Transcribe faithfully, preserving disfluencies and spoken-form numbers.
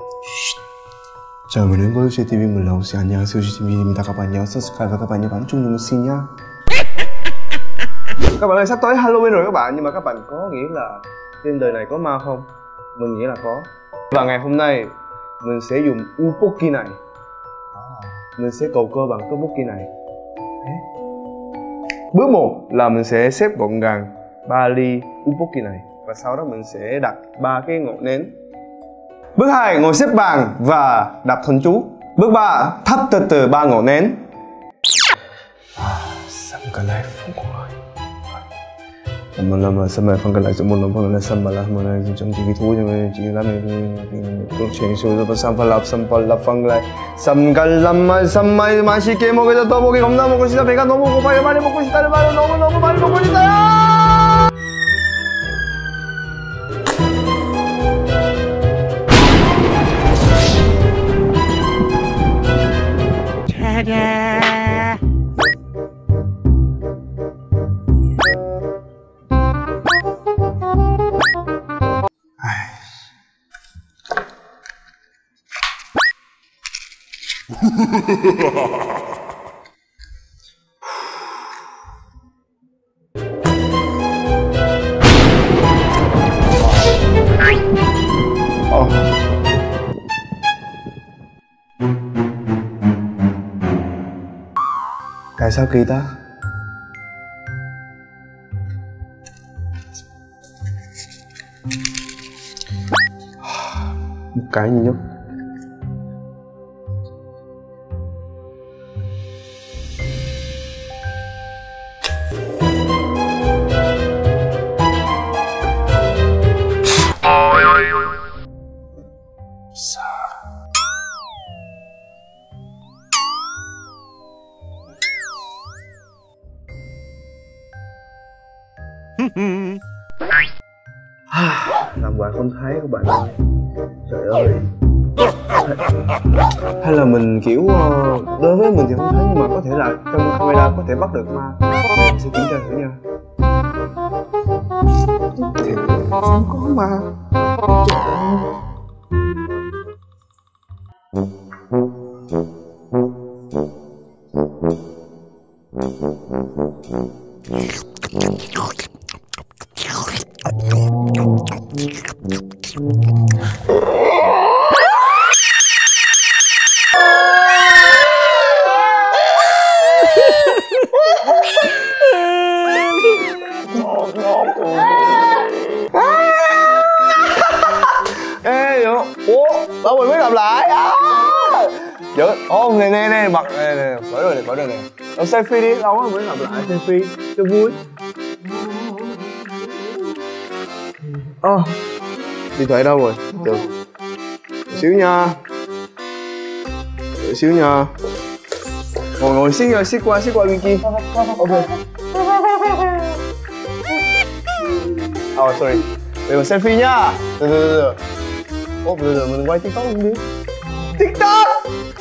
Chào mừng đến với xê tê vê mười lăm. 안녕하세요, 지민입니다. Các bạn nhớ subscribe và các bạn nhớ bấm chuông thông xin nhá. Các bạn ơi, sắp tới Halloween rồi các bạn, nhưng mà các bạn có nghĩ là trên đời này có ma không? Mình nghĩ là có. Và ngày hôm nay mình sẽ dùng Upoki này. Mình sẽ cầu cơ bằng cái Upoki này. Bước một là mình sẽ xếp gọn gàng ba ly Upoki này, và sau đó mình sẽ đặt ba cái ngọn nến. Bước hai, ngồi xếp bằng và đọc thần chú. Bước ba, thắp từ từ ba ngọn nến. Sâm cả lại phúc rồi. Mà là mà sâm mà phân cái lại chỗ một nó phân cái sâm mà là mà là trong chỉ thú cho mình chỉ làm mình câu chuyện số rồi sâm phân lập sâm phân lập phân lại sâm cái lâm mà sâm mai mà chỉ cái một cái đó một cái không đâu một cái gì đó phải cái nó một cái phải cái một cái gì đó phải nó nó phải một cái gì đó. Oh. Tại sao kỳ ta? Một cái gì nhất. Làm hoài không thấy các bạn ơi. Trời ơi. Hay là mình kiểu đối với mình thì không thấy, nhưng mà có thể là trong camera có thể bắt được ma. Mình sẽ kiểm tra thử nha. Thì không có ma. Ê, ủa, sao mình mới gặp lại? À. Giờ, ô, nè nè nè, bật nè nè, khỏi rồi nè, khỏi rồi nè. Đâu selfie đi, lâu quá mới gặp lại, selfie, cho vui. Ơ, à, điện thoại đâu rồi? Được. Một xíu nha. Một xíu nha. Ngồi ngồi xích rồi, xích qua, xích qua bên kia. Ok. Oh, sorry. Để mình selfie nhá. Từ từ từ. Ủa, bây giờ mình quay TikTok không đi? TikTok!